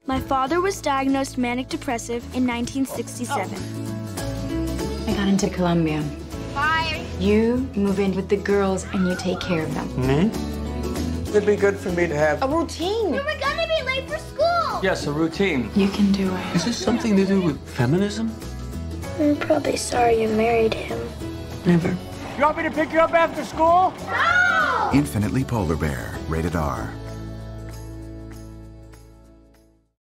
My father was diagnosed manic depressive in 1967. I got into Colombia. Bye. You move in with the girls and you take care of them. Me? It'd be good for me to have a routine. We were gonna be late for school. Yes, a routine. You can do it. Is this something to do with feminism? I'm probably sorry you married him. Never. You want me to pick you up after school? No! Infinitely Polar Bear, rated R.